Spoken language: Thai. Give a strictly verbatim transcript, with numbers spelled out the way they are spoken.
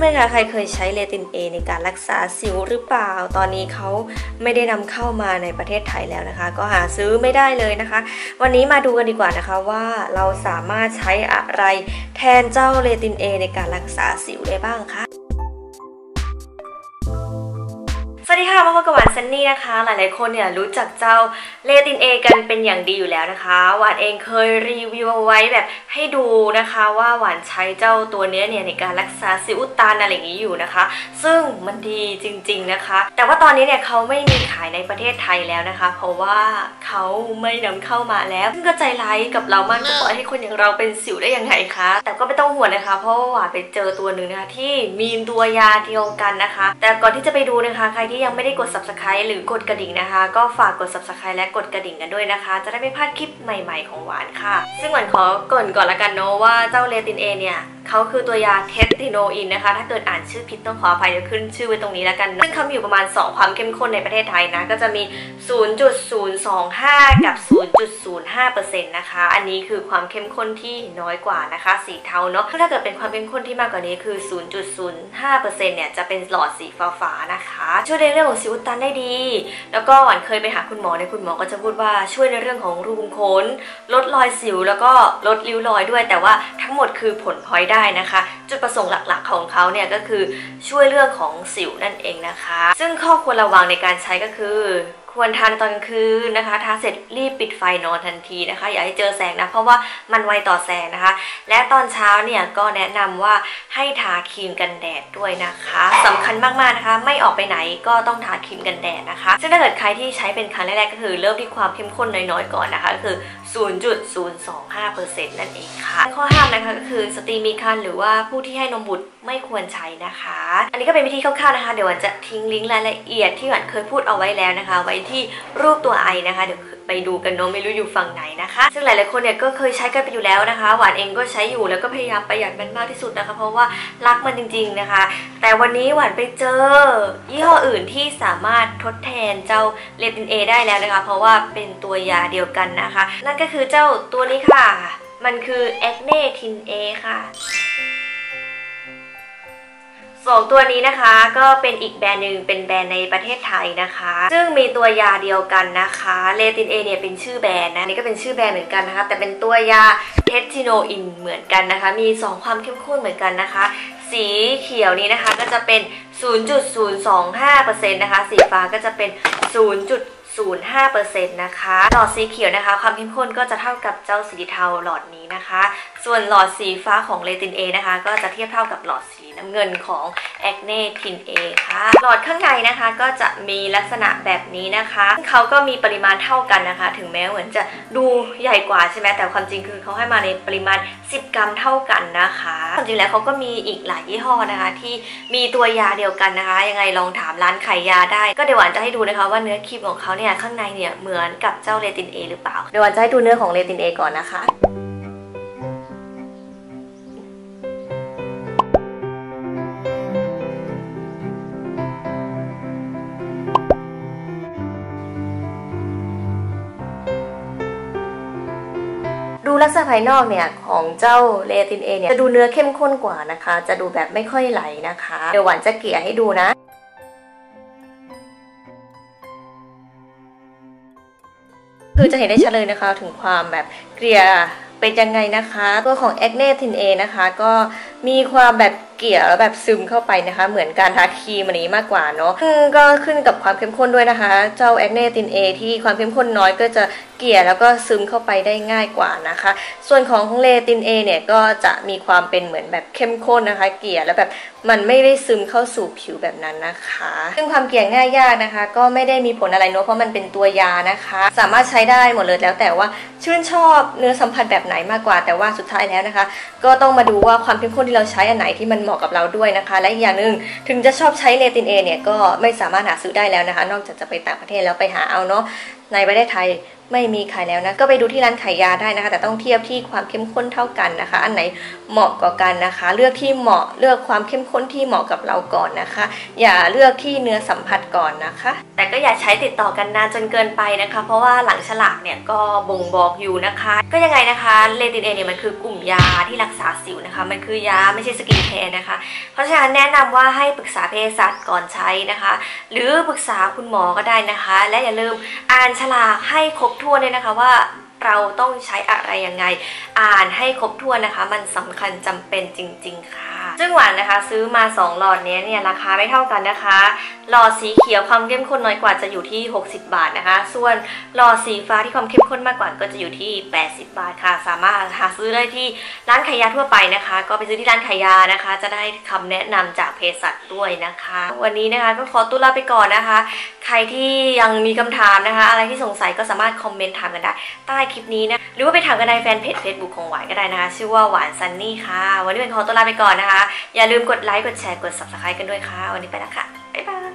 พื่อนๆคะใครเคยใช้เลติน A ในการรักษาสิวหรือเปล่าตอนนี้เขาไม่ได้นำเข้ามาในประเทศไทยแล้วนะคะก็หาซื้อไม่ได้เลยนะคะวันนี้มาดูกันดีกว่านะคะว่าเราสามารถใช้อะไรแทนเจ้าเลติน A ในการรักษาสิวได้บ้างคะสวัสดีค่ะมาพบกับหวานซันนี่นะคะหลายๆคนเนี่ยรู้จักเจ้าเลติน A กันเป็นอย่างดีอยู่แล้วนะคะหวานเองเคยรีวิวเอาไว้แบบให้ดูนะคะว่าหวานใช้เจ้าตัวนี้เนี่ยในการรักษาสิวอุดตันอะไรอย่างนี้อยู่นะคะซึ่งมันดีจริงๆนะคะแต่ว่าตอนนี้เนี่ยเขาไม่มีขายในประเทศไทยแล้วนะคะเพราะว่าเขาไม่นำเข้ามาแล้วซึ่งก็ใจร้ายกับเรามากจะปล่อยให้คนอย่างเราเป็นสิวได้ยังไงคะแต่ก็ไม่ต้องห่วงนะคะเพราะว่าหวานไปเจอตัวหนึ่งนะคะที่มีตัวยาเดียวกันนะคะแต่ก่อนที่จะไปดูนะคะใครที่ยังไม่ได้กด ซับสไครบ์ หรือกดกระดิ่งนะคะก็ฝากกด ซับสไครบ์ และกดกระดิ่งกันด้วยนะคะจะได้ไม่พลาดคลิปใหม่ๆของหวานค่ะซึ่งหวานขอก่อนก่อนละกันเนาะว่าเจ้าเลติน A เนี่ยเขาคือตัวยาเทสติโนอินนะคะถ้าเกิดอ่านชื่อผิดต้องขออภัยจะขึ้นชื่อไว้ตรงนี้แล้วกันซึ่งเขาอยู่ประมาณสองความเข้มข้นในประเทศไทยนะก็จะมี ศูนย์จุดศูนย์สองห้า กับ ศูนย์จุดศูนย์ห้าเปอร์เซ็นต์ นะคะอันนี้คือความเข้มข้นที่น้อยกว่านะคะสีเทาเนาะถ้าเกิดเป็นความเข้มข้นที่มากกว่านี้คือ ศูนย์จุดศูนย์ห้าเปอร์เซ็นต์ เนี่ยจะเป็นหลอดสีฟ้าๆนะคะช่วยในเรื่องของสิวอุดตันได้ดีแล้วก็หวานเคยไปหาคุณหมอในคุณหมอก็จะพูดว่าช่วยในเรื่องของรูขุมขนลดรอยสิวแล้วก็ลดริ้วรอยด้วยแต่ว่าทั้งหมดคือผลพลอยได้นะคะจุดประสงค์หลักๆของเขาเนี่ยก็คือช่วยเรื่องของสิวนั่นเองนะคะซึ่งข้อควรระวังในการใช้ก็คือควรทานตอนกลางคืนนะคะทาเสร็จรีบปิดไฟนอนทันทีนะคะอย่าให้เจอแสงนะเพราะว่ามันไวต่อแสงนะคะและตอนเช้าเนี่ยก็แนะนำว่าให้ทาครีมกันแดดด้วยนะคะสำคัญมากๆนะคะไม่ออกไปไหนก็ต้องทาครีมกันแดดนะคะซึ่งถ้าเกิดใครที่ใช้เป็นครั้งแรกๆก็คือเริ่มที่ความเข้มข้นน้อยๆก่อนนะคะก็คือ ศูนย์จุดศูนย์สองห้าเปอร์เซ็นต์ นั่นเองค่ะข้อห้ามนะคะก็คือสตรีมีครรภ์หรือว่าผู้ที่ให้นมบุตรไม่ควรใช้นะคะอันนี้ก็เป็นวิธีคร่าวๆนะคะเดี๋ยวหวานจะทิ้งลิงก์รายละเอียดที่หวานเคยพูดเอาไว้แล้วนะคะไว้ที่รูปตัวไอนะคะเดี๋ยวไปดูกันเนาะไม่รู้อยู่ฝั่งไหนนะคะซึ่งหลายๆคนเนี่ยก็เคยใช้กันไปอยู่แล้วนะคะหวานเองก็ใช้อยู่แล้วก็พยายามประหยัดมันมากที่สุดนะคะเพราะว่ารักมันจริงๆนะคะแต่วันนี้หวานไปเจอยี่ห้ออื่นที่สามารถทดแทนเจ้าเลติน A ได้แล้วนะคะเพราะว่าเป็นตัวยาเดียวกันนะคะนั่นก็คือเจ้าตัวนี้ค่ะมันคือ Acne Tin A ค่ะสองตัวนี้นะคะก็เป็นอีกแบรนด์หนึ่งเป็นแบรนด์ในประเทศไทยนะคะซึ่งมีตัวยาเดียวกันนะคะเลติน A เนี่ยเป็นชื่อแบรนด์นะนี่ก็เป็นชื่อแบรนด์เหมือนกันนะคะแต่เป็นตัวยาเทสติโนอินเหมือนกันนะคะมีสองความเข้มข้นเหมือนกันนะคะสีเขียวนี้นะคะก็จะเป็น ศูนย์จุดศูนย์สองห้าเปอร์เซ็นต์ นะคะสีฟ้าก็จะเป็น ศูนย์จุดศูนย์ห้าเปอร์เซ็นต์ นะคะหลอดสีเขียวนะคะความเข้มข้นก็จะเท่ากับเจ้าสีเทาหลอดนี้นะคะส่วนหลอดสีฟ้าของเลติน A นะคะก็จะเทียบเท่ากับหลอดสีน้ำเงินของ Acne Tin A ค่ะหลอดข้างในนะคะก็จะมีลักษณะแบบนี้นะคะเขาก็มีปริมาณเท่ากันนะคะถึงแม้เหมือนจะดูใหญ่กว่าใช่ไหมแต่ความจริงคือเขาให้มาในปริมาณสิบกรัมเท่ากันนะคะความจริงแล้วเขาก็มีอีกหลายยี่ห้อนะคะที่มีตัวยาเดียวกันนะคะยังไงลองถามร้านขายยาได้ก็เดี๋ยวหวานจะให้ดูนะคะว่าเนื้อครีมของเขาเนี่ยข้างในเนี่ยเหมือนกับเจ้าเลติน A หรือเปล่าเดี๋ยวหวานจะให้ดูเนื้อของเลติน A ก่อนนะคะดูลักษณะภายนอกเนี่ยของเจ้าเลติน A เนี่ยจะดูเนื้อเข้มข้นกว่านะคะจะดูแบบไม่ค่อยไหลนะคะเดี๋ยวหวานจะเกลี่ยให้ดูนะคือจะเห็นได้ชัดเลยนะคะถึงความแบบเกลี่ยเป็นยังไงนะคะตัวของ Acne Tin A นะคะก็มีความแบบเกลี่ยแล้วแบบซึมเข้าไปนะคะเหมือนการทาครีมอันนี้มากกว่าเนาะซึ่งก็ขึ้นกับความเข้มข้นด้วยนะคะเจ้า Acne Tin A ที่ความเข้มข้นน้อยก็จะเกลี่ยแล้วก็ซึมเข้าไปได้ง่ายกว่านะคะส่วนของของเลติน A เนี่ยก็จะมีความเป็นเหมือนแบบเข้มข้นนะคะเกลี่ยแล้วแบบมันไม่ได้ซึมเข้าสู่ผิวแบบนั้นนะคะซึ่งความเกลี่ยง่ายยากนะคะก็ไม่ได้มีผลอะไรเนาะเพราะมันเป็นตัวยานะคะสามารถใช้ได้หมดเลยแล้วแต่ว่าชื่นชอบเนื้อสัมผัสแบบไหนมากกว่าแต่ว่าสุดท้ายแล้วนะคะก็ต้องมาดูว่าความเข้มข้นที่เราใช้อันไหนที่มันเหมาะกับเราด้วยนะคะและอีกอย่างหนึ่งถึงจะชอบใช้เลติน A เนี่ยก็ไม่สามารถหาซื้อได้แล้วนะคะนอกจากจะไปต่างประเทศแล้วไปหาเอาเนาะในประเทศไทยไม่มีขายแล้วนะก็ไปดูที่ร้านขายยาได้นะคะแต่ต้องเทียบที่ความเข้มข้นเท่ากันนะคะอันไหนเหมาะกว่ากันนะคะเลือกที่เหมาะเลือกความเข้มข้นที่เหมาะกับเราก่อนนะคะอย่าเลือกที่เนื้อสัมผัสก่อนนะคะแต่ก็อย่าใช้ติดต่อกันนานจนเกินไปนะคะเพราะว่าหลังฉลากเนี่ยก็บ่งบอกอยู่นะคะก็ยังไงนะคะเลตินเอเนี่ยมันคือกลุ่มยาที่รักษาสิวนะคะมันคือยาไม่ใช่สกินแคร์นะคะเพราะฉะนั้นแนะนำว่าให้ปรึกษาเภสัชก่อนใช้นะคะหรือปรึกษาคุณหมอก็ได้นะคะและอย่าลืมอ่านฉลากให้ครบถ้วนเลยนะคะว่าเราต้องใช้อะไรยังไงอ่านให้ครบถ้วนนะคะมันสำคัญจำเป็นจริงๆค่ะซึ่งหวานนะคะซื้อมาสองหลอดนี้เนี่ยราคาไม่เท่ากันนะคะหลอดสีเขียวความเข้มข้นน้อยกว่าจะอยู่ที่หกสิบบาทนะคะส่วนหลอดสีฟ้าที่ความเข้มข้นมากกว่าก็จะอยู่ที่แปดสิบบาทค่ะสามารถหาซื้อได้ที่ร้านขายยาทั่วไปนะคะก็ไปซื้อที่ร้านขายยานะคะจะได้คำแนะนำจากเภสัชด้วยนะคะวันนี้นะคะก็ขอตัวลาไปก่อนนะคะใครที่ยังมีคำถามนะคะอะไรที่สงสัยก็สามารถคอมเมนต์ถามกันได้ใต้คลิปนี้นะหรือว่าไปถามกันในแฟนเพจ Facebook ของหวานก็ได้นะคะชื่อว่าหวานซันนี่ค่ะวันนี้เป็นขอตัวลาไปก่อนนะคะอย่าลืมกดไลค์กดแชร์กด ซับสไครบ์ กันด้วยค่ะวันนี้ไปแล้วค่ะบ๊ายบาย